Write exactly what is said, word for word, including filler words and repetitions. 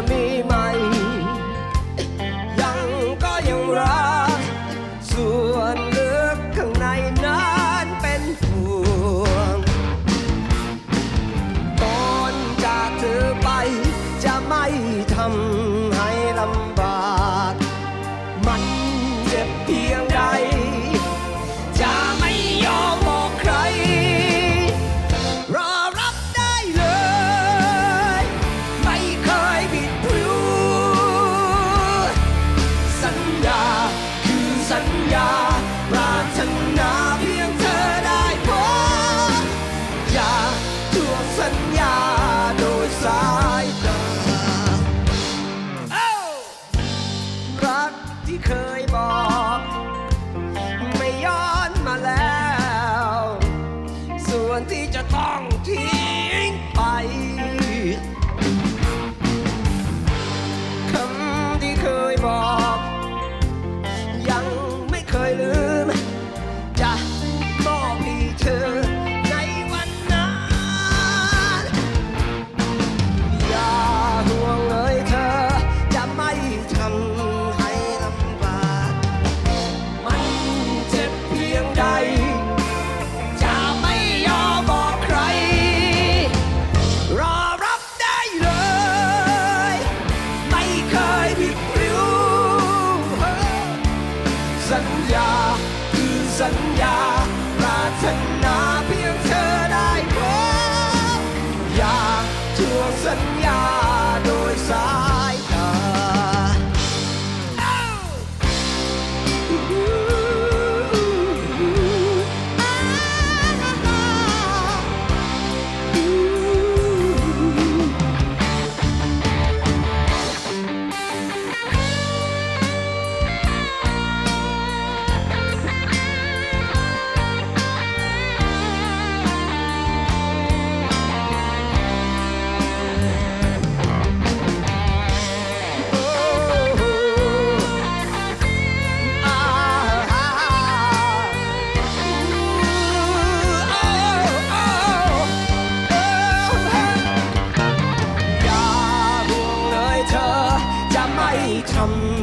มีไหมยังก็ยังรักส่วนลึกข้างในนั้นเป็นห่วงก่อนจากเธอไปจะไม่ทำให้ลำบากมันเจ็บเพียงใดจะไม่ยอมบอกใครรอรับได้เลยไม่เคยบิดพริ้วสัญญาคือสัญญาปรารถนาเพียงเธอได้พบอย่าทวงสัญญาโดยสายตารักที่เคยบอกไม่ย้อนมาแล้วส่วนที่จะต้องทิ้งไปคำที่เคยบอกยังไม่เคยลืมจะมอบให้เธอในวันนั้นอย่าห่วงเลยเธอจะไม่ทำให้ลำบากมันเจ็บเพียงใดจะไม่ยอมบอกใครรอรับได้เลยไม่เคยผิดพริ้วสัญญาคือสัญญาปรารถนาเพียงเธอได้พบอยากทวงสัญญาโดยสายตาทำ